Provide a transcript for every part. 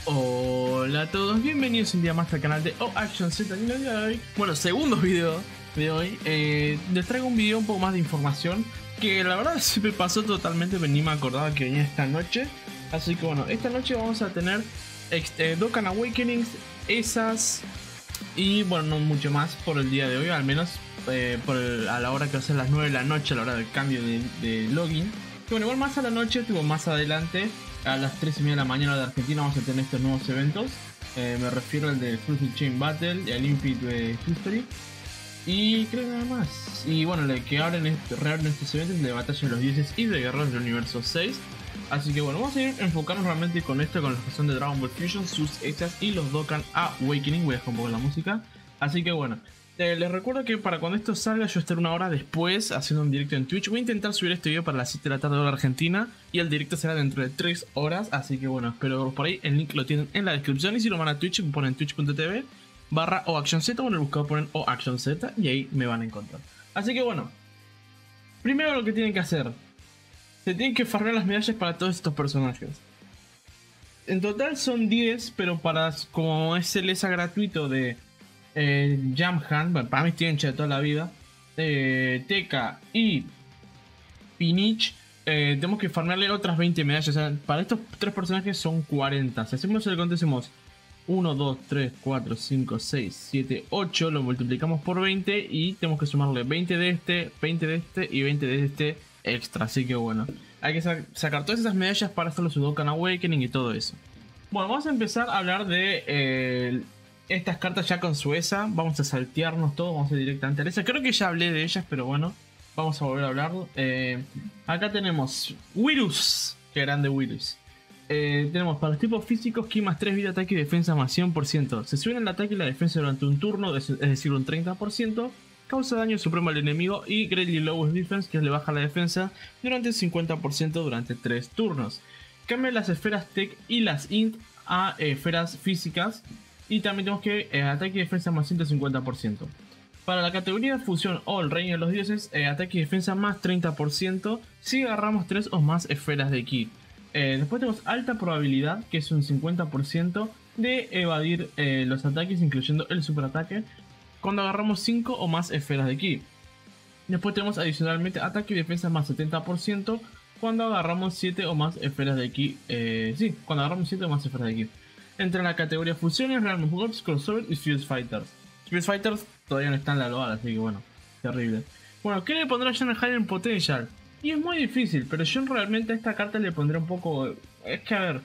Hola a todos, bienvenidos un día más al canal de Action Z. Y en el día de hoy, bueno, segundo video de hoy, les traigo un video un poco más de información que la verdad se me pasó totalmente, pero ni me acordaba que venía esta noche. Así que bueno, esta noche vamos a tener Dokkan Awakenings, esas y bueno, no mucho más por el día de hoy, al menos a la hora que va a ser las 9 de la noche, a la hora del cambio de login. Y bueno, igual más a la noche, más adelante, a las 3:30 de la mañana de Argentina, vamos a tener estos nuevos eventos. Me refiero al del Fruity Chain Battle y al Infinite History. Y creo que nada más. Y bueno, el que reabren estos eventos de Batalla de los Dioses y de Guerreros del Universo 6. Así que bueno, vamos a ir enfocarnos realmente con esto, con los que son de Dragon Ball Fusion, sus extras y los Dokkan Awakening. Voy a dejar un poco la música. Así que bueno, les recuerdo que para cuando esto salga yo estaré una hora después haciendo un directo en Twitch. Voy a intentar subir este video para las 7 de la tarde hora Argentina y el directo será dentro de 3 horas. Así que bueno, espero por ahí. El link lo tienen en la descripción y si lo van a Twitch ponen twitch.tv/OActionZ o en el buscador ponen OActionZ y ahí me van a encontrar. Así que bueno, primero lo que tienen que hacer, se tienen que farmear las medallas para todos estos personajes. En total son 10, pero como es el ESA gratuito de Jamhan, bueno, para mí tienen de toda la vida, Tekka y Pinich, tenemos que farmearle otras 20 medallas. O sea, para estos 3 personajes son 40. Si hacemos el conteo, hacemos 1, 2, 3, 4, 5, 6, 7, 8, lo multiplicamos por 20 y tenemos que sumarle 20 de este, 20 de este y 20 de este extra. Así que bueno, hay que sacar todas esas medallas para hacer los Dokkan Awakening y todo eso. Bueno, vamos a empezar a hablar de estas cartas ya con su ESA. Vamos a saltearnos todo, vamos a ir directamente a la ESA. Creo que ya hablé de ellas, pero bueno, vamos a volver a hablar. Acá tenemos Virus, que grande Virus. Tenemos para los tipos físicos Ki más 3 vida, ataque y defensa más 100%. Se suben el ataque y la defensa durante un turno, es decir, un 30%. Causa daño supremo al enemigo y Greatly Lowest Defense, que le baja la defensa durante el 50% durante 3 turnos. Cambia las esferas Tech y las Int a esferas físicas. Y también tenemos que ataque y defensa más 150%. Para la categoría de fusión o el reino de los dioses, ataque y defensa más 30% si agarramos 3 o más esferas de Ki. Después tenemos alta probabilidad, que es un 50% de evadir los ataques, incluyendo el superataque, cuando agarramos 5 o más esferas de Ki. Después tenemos adicionalmente ataque y defensa más 70% cuando agarramos 7 o más esferas de Ki. Cuando agarramos 7 o más esferas de Ki. Entre la categoría fusiones, Realm Gods, Crossover y Fuse Fighters. Fuse Fighters todavía no está en la global, así que bueno, terrible. Bueno, ¿qué le pondrá yo en el Hidden Potential? Y es muy difícil, pero yo realmente a esta carta le pondré un poco... Es que a ver,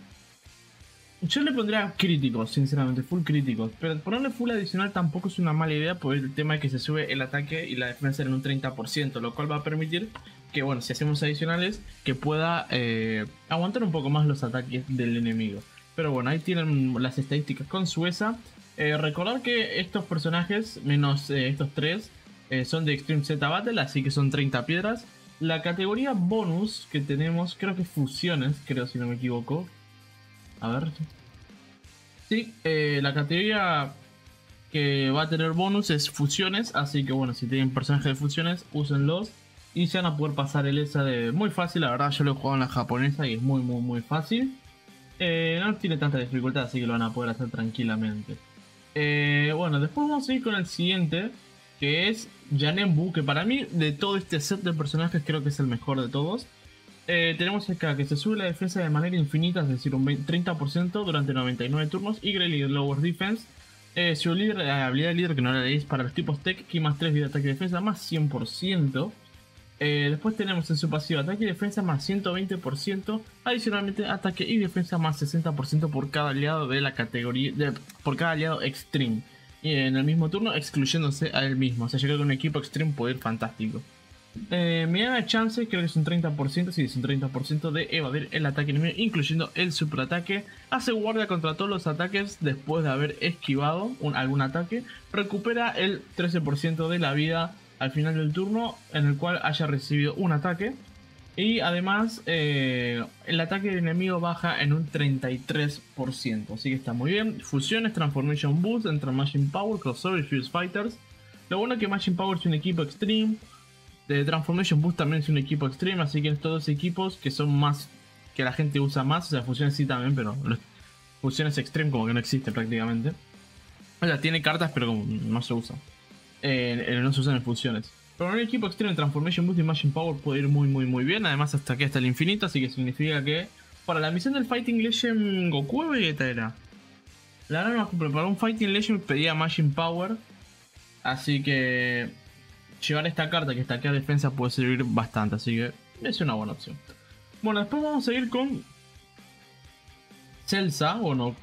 yo le pondría críticos, sinceramente, full críticos. Pero ponerle full adicional tampoco es una mala idea, por el tema de que se sube el ataque y la defensa en un 30%, lo cual va a permitir que, bueno, si hacemos adicionales, que pueda aguantar un poco más los ataques del enemigo. Pero bueno, ahí tienen las estadísticas con su ESA. Recordar que estos personajes, menos estos 3, son de Extreme Z Battle, así que son 30 piedras. La categoría bonus que tenemos, creo que fusiones, creo si no me equivoco. A ver. Sí, la categoría que va a tener bonus es fusiones, así que bueno, si tienen personajes de fusiones, úsenlos. Y se van a poder pasar el ESA de muy fácil, la verdad yo lo he jugado en la japonesa y es muy fácil. No tiene tanta dificultad, así que lo van a poder hacer tranquilamente. Bueno, después vamos a ir con el siguiente, que es Janembu, que para mí de todo este set de personajes creo que es el mejor de todos. Tenemos acá que se sube la defensa de manera infinita, es decir, un 30% durante 99 turnos y Greatly Lower Defense. Su habilidad líder, que no la leéis, para los tipos Tech, Ki más 3 vida, ataque y defensa más 100%. Después tenemos en su pasivo ataque y defensa más 120%, adicionalmente ataque y defensa más 60% por cada aliado de la categoría, por cada aliado Extreme. Y en el mismo turno excluyéndose a él mismo, o sea, yo creo que un equipo Extreme puede ir fantástico. Mirada de chance, creo que es un 30%, sí, es un 30% de evadir el ataque enemigo, incluyendo el superataque. Hace guardia contra todos los ataques después de haber esquivado algún ataque. Recupera el 13% de la vida al final del turno en el cual haya recibido un ataque. Y además el ataque del enemigo baja en un 33%, así que está muy bien. Fusiones, Transformation Boost entre Machine Power, Crossover y Fuse Fighters. Lo bueno es que Machine Power es un equipo Extreme, de Transformation Boost también es un equipo Extreme, así que estos dos equipos que son más, que la gente usa más, o sea, Fusiones sí también, pero Fusiones Extreme como que no existe prácticamente. O sea, tiene cartas pero como no se usa. No se usan en fusiones. Pero en un equipo Extreme Transformation Boost y Machine Power puede ir muy bien. Además hasta aquí hasta el infinito, así que significa que para la misión del Fighting Legend Goku o Vegeta era. La verdad no, para un Fighting Legend pedía Machine Power. Así que llevar esta carta que estaquea defensa puede servir bastante, así que es una buena opción. Bueno, después vamos a seguir con Celsa,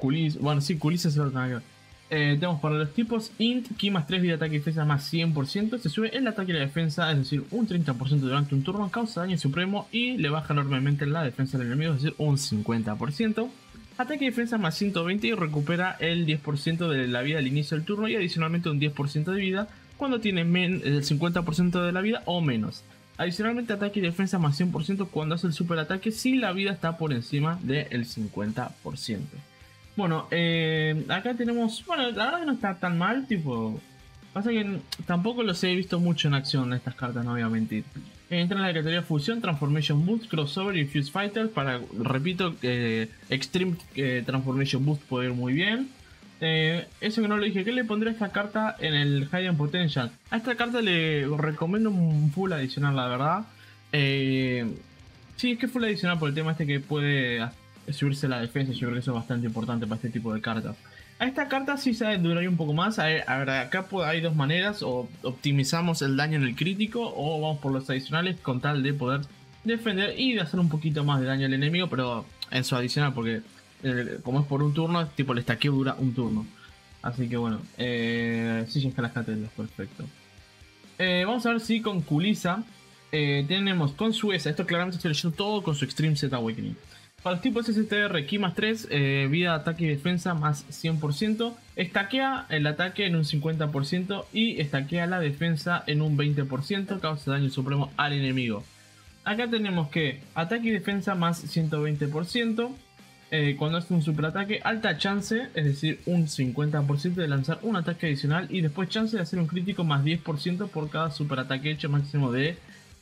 Kulisa es lo que tenemos para los tipos Int, Ki más 3, vida, ataque y defensa más 100%. Se sube el ataque y la defensa, es decir, un 30% durante un turno, causa daño supremo y le baja enormemente la defensa del enemigo, es decir, un 50%. Ataque y defensa más 120 y recupera el 10% de la vida al inicio del turno y adicionalmente un 10% de vida cuando tiene el 50% de la vida o menos. Adicionalmente ataque y defensa más 100% cuando hace el super ataque si la vida está por encima del 50%. Bueno, acá tenemos, bueno, la verdad que no está tan mal, tipo, pasa que tampoco los he visto mucho en acción estas cartas, no voy a mentir. Entra en la categoría Fusión, Transformation Boost, Crossover y Fuse Fighter. Para, repito, Extreme Transformation Boost puede ir muy bien. Eso que no lo dije, ¿qué le pondré a esta carta en el Hidden Potential? A esta carta le recomiendo un full adicional, la verdad. Sí, es que full adicional por el tema este que puede subirse la defensa. Yo creo que eso es bastante importante para este tipo de cartas. A esta carta sí se duraría un poco más. A ver, acá hay dos maneras: o optimizamos el daño en el crítico o vamos por los adicionales con tal de poder defender y de hacer un poquito más de daño al enemigo, pero en su adicional, porque como es por un turno, tipo el estaqueo dura un turno. Así que bueno, sí, ya están las categorías, perfecto. Vamos a ver si con Kulisa tenemos con su ESA, esto claramente estoy leyendo todo con su Extreme Z Awakening. Para los tipos STR, Ki más 3, vida, ataque y defensa más 100%. Estaquea el ataque en un 50% y estaquea la defensa en un 20%. Causa daño supremo al enemigo. Acá tenemos que ataque y defensa más 120%. Cuando hace un super ataque, alta chance, es decir, un 50% de lanzar un ataque adicional. Y después chance de hacer un crítico más 10% por cada super ataque hecho, máximo de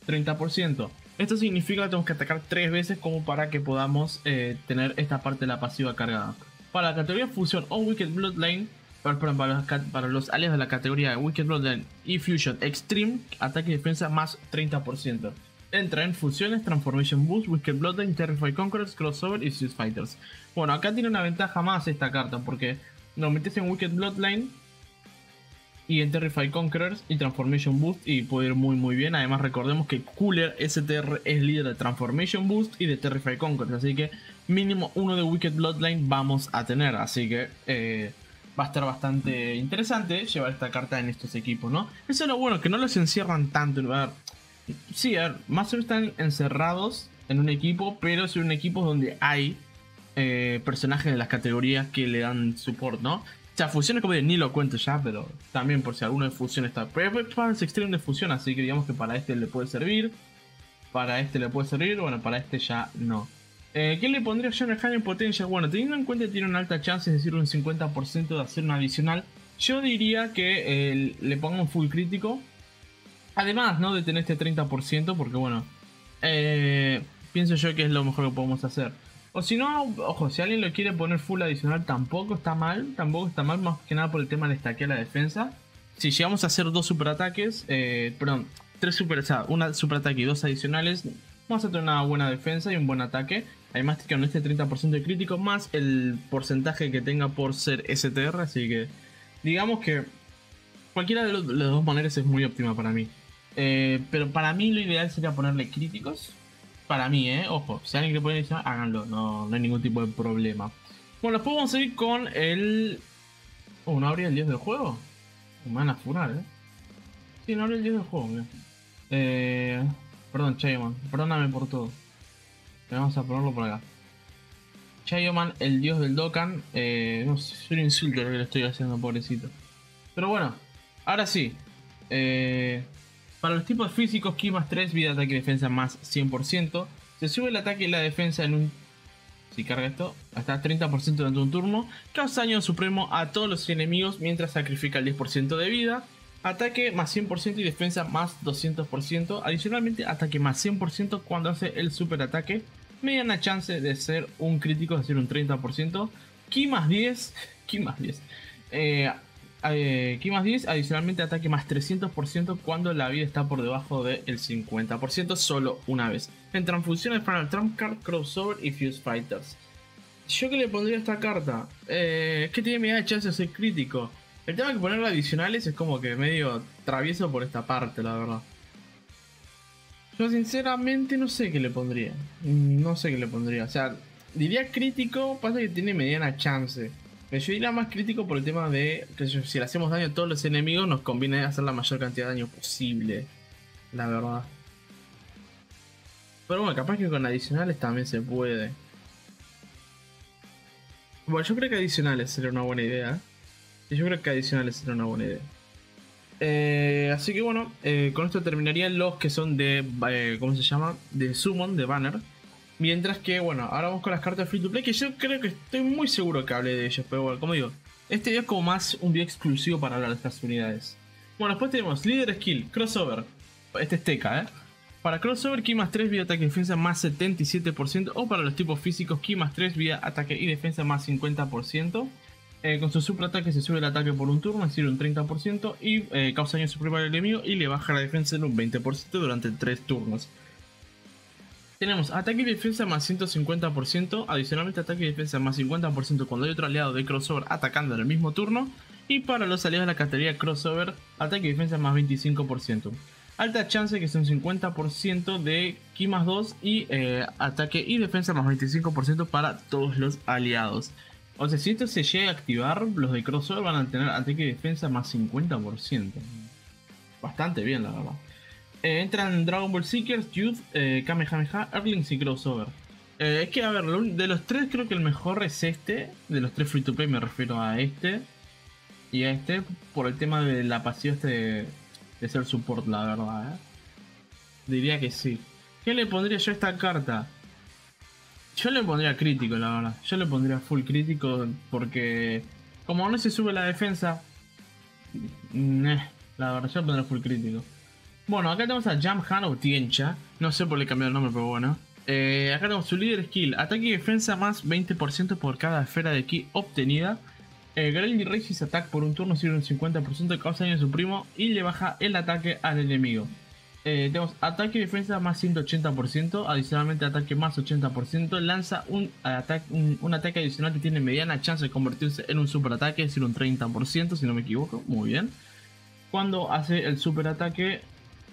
30%. Esto significa que tenemos que atacar 3 veces como para que podamos tener esta parte de la pasiva cargada. Para la categoría Fusión o Wicked Bloodline, para los aliados de la categoría Wicked Bloodline y Fusion Extreme, ataque y defensa más 30%. Entra en Fusiones, Transformation Boost, Wicked Bloodline, Terrify Conquerors, Crossover y Fuse Fighters. Bueno, acá tiene una ventaja más esta carta porque nos metes en Wicked Bloodline y en Terrify Conquerors y Transformation Boost y puede ir muy bien. Además recordemos que Cooler STR es líder de Transformation Boost y de Terrify Conquerors, así que mínimo uno de Wicked Bloodline vamos a tener. Así que va a estar bastante interesante llevar esta carta en estos equipos, ¿no? Eso es lo bueno, que no los encierran tanto. A ver, sí, a ver, más o menos están encerrados en un equipo, pero son un equipo donde hay personajes de las categorías que le dan support, ¿no? O sea, fusiones como de ni lo cuento ya, pero también por si alguno de fusión está. Pero es para el Extreme de fusión, así que digamos que para este le puede servir. Para este le puede servir, bueno, para este ya no. ¿Qué le pondría yo en el Hidden Potential? Bueno, teniendo en cuenta que tiene una alta chance, es decir, un 50% de hacer un adicional, yo diría que le ponga un full crítico. Además, ¿no? De tener este 30%, porque bueno, pienso yo que es lo mejor que podemos hacer. O si no, ojo, si alguien lo quiere poner full adicional, tampoco está mal, más que nada por el tema de estaquear la defensa. Si llegamos a hacer dos super ataques, una super ataque y dos adicionales, vamos a tener una buena defensa y un buen ataque. Además que con este 30% de crítico más el porcentaje que tenga por ser STR, así que digamos que cualquiera de las dos maneras es muy óptima para mí. Pero para mí lo ideal sería ponerle críticos. Para mí, ojo, si alguien quiere poner eso, háganlo, no hay ningún tipo de problema. Bueno, después vamos a ir con el... ¿no habría el dios del juego? Me van a furar, Sí, no habría el dios del juego, mira. Perdón, Chayoman, perdóname por todo. Vamos a ponerlo por acá. Chayoman, el dios del Dokkan. No sé, es un insulto lo que le estoy haciendo, pobrecito. Pero bueno, ahora sí. Para los tipos físicos, Ki más 3, vida, ataque y defensa más 100%. Se sube el ataque y la defensa en un... Si carga esto, hasta 30% durante un turno. Causa daño supremo a todos los enemigos mientras sacrifica el 10% de vida. Ataque más 100% y defensa más 200%. Adicionalmente, ataque más 100% cuando hace el super ataque. Mediana chance de ser un crítico, es decir, un 30%. Ki más 10. Ki más 10. Ki más 10, adicionalmente ataque más 300% cuando la vida está por debajo del 50%, solo una vez. Entran funciones para el Trump Card, Crossover y Fuse Fighters. ¿Yo qué le pondría a esta carta? Es que tiene media de chance de ser crítico. El tema de que ponerle adicionales es como que medio travieso por esta parte, la verdad. Yo sinceramente no sé qué le pondría. No sé qué le pondría. O sea, diría crítico, pasa que tiene mediana chance. Pero yo diría más crítico por el tema de que si le hacemos daño a todos los enemigos, nos conviene hacer la mayor cantidad de daño posible. La verdad. Pero bueno, capaz que con adicionales también se puede. Bueno, yo creo que adicionales sería una buena idea. Yo creo que adicionales sería una buena idea. Así que bueno, con esto terminarían los que son de, ¿cómo se llama? De Summon, de Banner. Mientras que, bueno, ahora vamos con las cartas Free to Play, que yo creo que estoy muy seguro que hablé de ellos. Pero bueno, como digo, este video es como más un video exclusivo para hablar de estas unidades. Bueno, después tenemos Líder Skill, Crossover. Este es Teca, Para Crossover, Ki más 3, vida, ataque y defensa más 77%. O para los tipos físicos, Ki más 3, vida, ataque y defensa más 50%. Con su super ataque se sube el ataque por un turno, es decir, un 30%. Y causa daño supremo al enemigo y le baja la defensa en un 20% durante 3 turnos. Tenemos ataque y defensa más 150%. Adicionalmente, ataque y defensa más 50% cuando hay otro aliado de Crossover atacando en el mismo turno. Y para los aliados de la categoría Crossover, ataque y defensa más 25%. Alta chance, que es un 50% de Ki más 2 y ataque y defensa más 25% para todos los aliados. O sea, si esto se llega a activar, los de Crossover van a tener ataque y defensa más 50%. Bastante bien, la verdad. Entran Dragon Ball Seekers, Youth, Kamehameha, Earthlings y Crossover. Es que, a ver, de los tres creo que el mejor es este. De los tres Free to Play me refiero a este. Y a este por el tema de la pasiva de ser support, la verdad. Diría que sí. ¿Qué le pondría yo a esta carta? Yo le pondría crítico, la verdad. Yo le pondría full crítico porque como no se sube la defensa, la verdad yo le pondría full crítico. Bueno, acá tenemos a Jamhan o Tiencha. No sé por qué cambió el nombre, pero bueno. Acá tenemos su líder skill. Ataque y defensa más 20% por cada esfera de ki obtenida. Gravity Raises Attack por un turno sirve un 50% de causa daño a su primo y le baja el ataque al enemigo. Tenemos ataque y defensa más 180%. Adicionalmente ataque más 80%. Lanza un ataque adicional que tiene mediana chance de convertirse en un super ataque. Es decir, un 30% si no me equivoco. Muy bien. Cuando hace el super ataque...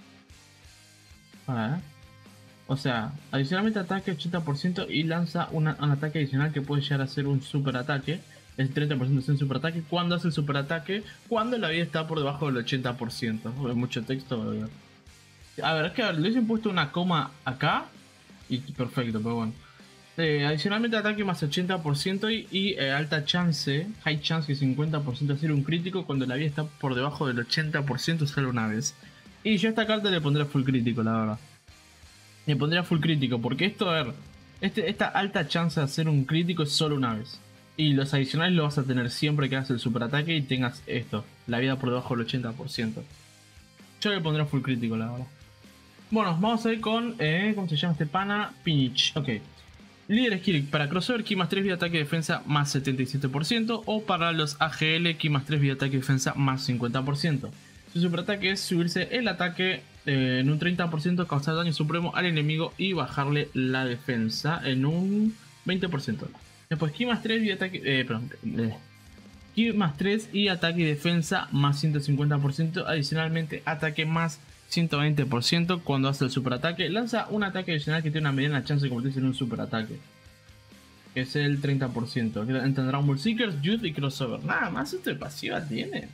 O sea, adicionalmente ataque 80% y lanza un ataque adicional que puede llegar a ser un super ataque. El 30% es un super ataque. Cuando hace el super ataque, cuando la vida está por debajo del 80%. Mucho texto, ¿verdad? A ver, es que le hubiesen puesto una coma acá y perfecto, pero bueno. Adicionalmente ataque más 80% y alta chance, high chance, que 50% de hacer un crítico cuando la vida está por debajo del 80% solo una vez. Y yo a esta carta le pondría full crítico, la verdad. Le pondría full crítico porque esto, a ver, esta alta chance de hacer un crítico es solo una vez. Y los adicionales lo vas a tener siempre que hagas el super ataque y tengas esto, la vida por debajo del 80%. Yo le pondría full crítico, la verdad. Bueno, vamos a ir con, ¿cómo se llama este pana? Pinich, ok. Líder skill para crossover, Ki más 3 vida ataque y defensa más 77%. O para los AGL, Ki más 3 vida ataque y defensa más 50%. Su super ataque es subirse el ataque en un 30%, causar daño supremo al enemigo y bajarle la defensa en un 20%. Después Ki más 3 vida ataque, Ki más 3 y ataque y defensa más 150%. Adicionalmente ataque más 120% cuando hace el super ataque. Lanza un ataque adicional que tiene una mediana chance de convertirse en un super ataque, que es el 30%. Entre Dragon Ball Seekers, Youth y Crossover. Nada más esto de pasiva tiene.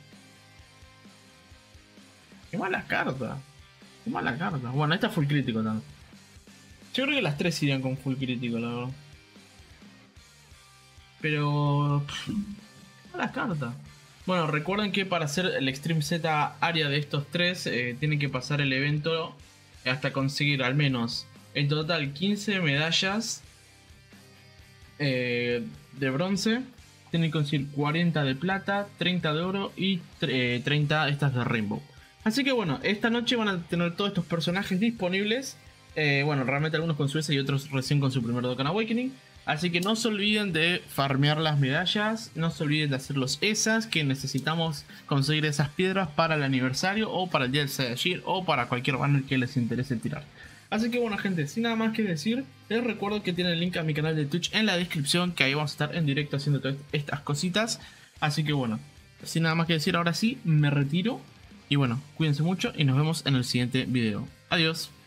Qué mala carta. Qué mala carta. Bueno, esta es full crítico también. Yo creo que las tres irían con full crítico, la verdad. Pero... mala carta. Bueno, recuerden que para hacer el Extreme Z área de estos tres tienen que pasar el evento hasta conseguir al menos en total 15 medallas de bronce. Tienen que conseguir 40 de plata, 30 de oro y 30 estas de Rainbow. Así que bueno, esta noche van a tener todos estos personajes disponibles. Bueno, realmente algunos con su S y otros recién con su primer Dokkan Awakening. Así que no se olviden de farmear las medallas, no se olviden de hacer los ESAs, que necesitamos conseguir esas piedras para el aniversario o para el día del Saiyajin o para cualquier banner que les interese tirar. Así que bueno gente, sin nada más que decir, les recuerdo que tienen el link a mi canal de Twitch en la descripción, que ahí vamos a estar en directo haciendo todas estas cositas. Así que bueno, sin nada más que decir, ahora sí, me retiro. Y bueno, cuídense mucho y nos vemos en el siguiente video. Adiós.